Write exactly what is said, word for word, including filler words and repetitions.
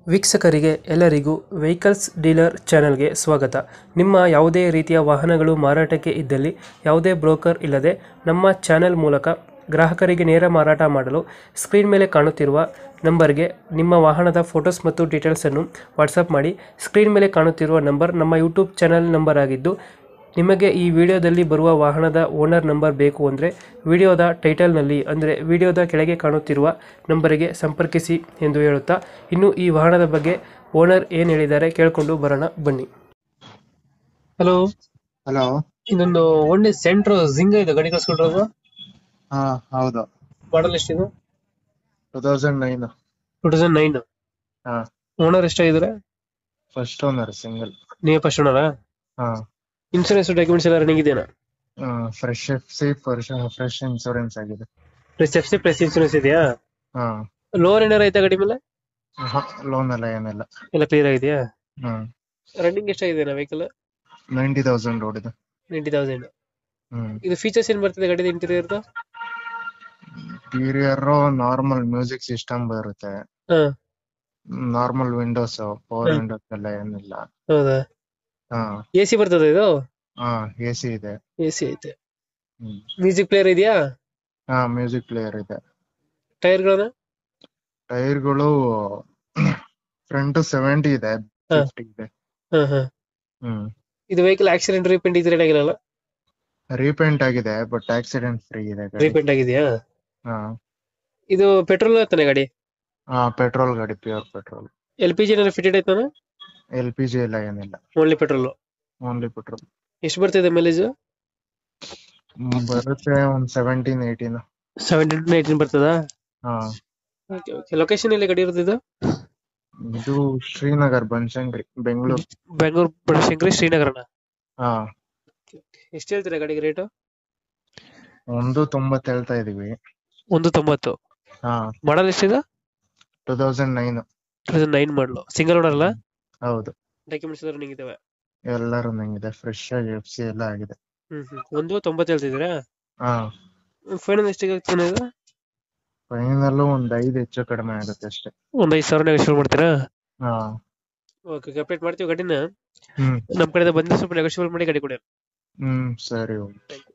ವೀಕ್ಷಕರಿಗೆ ಎಲ್ಲರಿಗೂ vehicles dealer ಚಾನೆಲ್ಗೆ ಸ್ವಾಗತ. ನಿಮ್ಮ ಯಾವುದೇ ರೀತಿಯ ವಾಹನಗಳು ಮಾರಾಟಕ್ಕೆ ಇದ್ದಲ್ಲಿ ಯಾವುದೇ ಬ್ರೋಕರ್ ಇಲ್ಲದೆ ನಮ್ಮ ಚಾನೆಲ್ ಮೂಲಕ ಗ್ರಾಹಕರಿಗೆ ನೇರ ಮಾರಾಟ ಮಾಡಲು ಸ್ಕ್ರೀನ್ ಮೇಲೆ ಕಾಣುತ್ತಿರುವ ನಂಬರ್ಗೆ ನಿಮ್ಮ ವಾಹನದ ಫೋಟೋಸ್ ಮತ್ತು ಡೀಟೇಲ್ಸನ್ನು ವಾಟ್ಸಪ್ ಮಾಡಿ. ಸ್ಕ್ರೀನ್ ಮೇಲೆ ಕಾಣುತ್ತಿರುವ ನಂಬರ್ ನಮ್ಮ ಯೂಟ್ಯೂಬ್ ಚಾನೆಲ್ ನಂಬರ್ ಆಗಿದ್ದು, ನಿಮಗೆ ಈ ವಿಡಿಯೋದಲ್ಲಿ ಬರುವ ವಾಹನದ ಓನರ್ ನಂಬರ್ ಬೇಕು ಅಂದರೆ ವಿಡಿಯೋದ ಟೈಟಲ್ನಲ್ಲಿ ಅಂದರೆ ವಿಡಿಯೋದ ಕೆಳಗೆ ಕಾಣುತ್ತಿರುವ ನಂಬರಿಗೆ ಸಂಪರ್ಕಿಸಿ ಎಂದು ಹೇಳುತ್ತಾ, ಇನ್ನು ಈ ವಾಹನದ ಬಗ್ಗೆ ಓನರ್ ಏನು ಹೇಳಿದ್ದಾರೆ ಕೇಳಿಕೊಂಡು ಬರೋಣ ಬನ್ನಿ. Hello, hello. ಇದೊಂದು ಒಳ್ಳೆ ಸೆಂಟ್ರೋ ಜಿಂಗ ಇದೆ ಗಾಡಿ ಕಳ್ಸ್ಕೊಟ್ರದು. ಹಾ ಹೌದು. ಮಾಡಲ್ ಎಷ್ಟಿದೆ? Two thousand nine. Two thousand nine. ಹಾ. ಓನರ್ ಎಷ್ಟಾಗಿದ್ದಾರೆ? First owner, single. ನೀವೇ ಫಸ್ಟ್ ಓನರಾ? ಹಾ. ಇನ್ಸೂರೆನ್ಸ್ ಡಾಕ್ಯುಮೆಂಟ್ಸ್ ಎಲ್ಲ ರನ್ನಿಂಗ್ ಇದೆಯಾ? Fresh F C fresh insurance ಆಗಿದೆ. Plus F C plus insurance ಇದೆಯಾ? ಹಾ. ಲೋನ್ ಏನಾರ ಐತಾ ಗಾಡಿ ಮೇಲೆ? ಲೋನ್ ಎಲ್ಲ ಏನಿಲ್ಲ. ಎಲ್ಲ ಕ್ಲಿಯರ್ ಆಗಿದೆಯಾ? ಹ್ಮ್. ರನ್ನಿಂಗ್ ಎಷ್ಟಾಗಿದೆ ನಾ ವೆಹಿಕಲ್? ನೈಂಟಿ ತೌಸಂಡ್ ಓಡಿದೆ. Ninety thousand. ಹ್ಮ್. ಇದು ಫೀಚರ್ಸ್ ಏನ್ ಬರ್ತದೆ ಗಾಡಿದ interior? Interior normal music system ಬರುತ್ತೆ. ಹಾ. ನಾರ್ಮಲ್ ವಿಂಡೋಸ್, ಪವರ್ ವಿಂಡೋಸ್ ಎಲ್ಲ ಏನಿಲ್ಲ. ಹೌದಾ? ಹಾ. ಎ ಸಿ ಬರ್ತದೆ ಇದು? ಹಾ, ಎ ಸಿ ಇದೆ. ಎ ಸಿ ಐತೆ. ಹ್ಮ್. ಮ್ಯೂಸಿಕ್ ಪ್ಲೇಯರ್ ಇದೆಯಾ? ಹಾ, ಮ್ಯೂಸಿಕ್ ಪ್ಲೇಯರ್ ಇದೆ. ಟೈರ್ಗಳನ್ನ? ಟೈರ್ಗಳು ಫ್ರಂಟ್ ಸೆವೆಂಟಿ ಇದೆ, ಹಾ. ಫಿಫ್ಟಿ ಇದೆ. ಹಾ ಹಾ. ಹ್ಮ್. ಇದು ವೆಹಿಕಲ್ ಆಕ್ಸಿಡೆಂಟ್ ರೀಪೇಂಟ್ ಇದ್ರೆ ಆಗಿರಲ್ಲ? ರೀಪೇಂಟ್ ಆಗಿದೆ, ಬಟ್ ಆಕ್ಸಿಡೆಂಟ್ ಫ್ರೀ ಇದೆ ಗಾಡಿ. ರೀಪೇಂಟ್ ಆಗಿದೆಯಾ? ಹಾ. ಇದು ಪೆಟ್ರೋಲ್ ತಾನೆ ಗಾಡಿ? ಹಾ, ಪೆಟ್ರೋಲ್ ಗಾಡಿ, pure petrol. L P G fitted ಐತಾನ? ಎಲ್ ಪಿ ಜಿ ಎಲ್ಲ ಏನಿಲ್ಲ, ಓನ್ಲಿ ಪೆಟ್ರೋಲ್. Only petrol. ಎಷ್ಟು ಬರ್ತಿದೆ ಮೈಲೇಜ್? ಬರುತ್ತೆ ಒಂದ್ ಸೆವೆಂಟೀನ್ ಏಯ್ಟೀನ್. ಸೆವೆಂಟೀನ್ ಏಯ್ಟೀನ್ ಬರ್ತದಾ? ಹಾ. Okay okay. ಲೊಕೇಶನ್ ಎಲ್ಲಿ ಗಾಡಿ ಇರೋದು? ಇದು ಶ್ರೀನಗರ್, ಬನಶಂಕರಿ, ಬೆಂಗಳೂರು. ಬೆಂಗಳೂರು ಬನಶಂಕರಿ ಶ್ರೀನಗರನ? ಹಾ. ಎಷ್ಟು ಹೇಳ್ತೀರಾ ಗಾಡಿಗೆ ರೇಟು? ಒಂದು ತೊಂಬತ್ತು ಹೇಳ್ತಾ ಇದೀವಿ. ಒಂದು ತೊಂಬತ್ತು. ಹಾ. ಮಾಡಲ್ ಎಷ್ಟಿದೆ? Two thousand nine. Two thousand nine model. Single owner ಅಲ್ಲ? ಹೌದು. ಡಾಕ್ಯುಮೆಂಟ್ಸ್ ಎಲ್ಲ ರನ್ನಿಂಗ್ ಇದಾವೆ? ಎಲ್ಲ ರನ್ನಿಂಗ್ ಇದೆ, ಫ್ರೆಶ್ ಆಗಿ ಎಫ್ ಸಿ ಎಲ್ಲ ಆಗಿದೆ. ಹ್ಮ್ ಹ್ಮ್. ಒಂದು ತೊಂಬತ್ತು ಹೇಳ್ತಿದ್ದೀರಾ? ಹಾ. ಫೈನಲ್ ಎಷ್ಟಿಗೆ ಆಗ್ತಾನೆ ಇದು? ಫೈನಲ್ ಒಂದ್ ಐದು ಹೆಚ್ಚು ಕಡಿಮೆ ಆಗುತ್ತೆ ಅಷ್ಟೇ. ಒಂದ್ ಐದು ಸಾವಿರ ನೆಗೋಷಿಯೇಟ್ ಮಾಡ್ತೀರಾ? ಹಾ. ಓಕೆ, ಅಪ್ಡೇಟ್ ಮಾಡ್ತೀವಿ ಗಾಡಿನ. ಹ್ಮ್. ನಮ್ಮ ಕಡೆ ಬಂದ್ರೆ ಸ್ವಲ್ಪ ನೆಗೋಷಿಯೇಟ್ ಮಾಡಿ ಗಾಡಿ ಕೊಡಿ. ಹ್ಮ್, ಸರಿ. Thank you.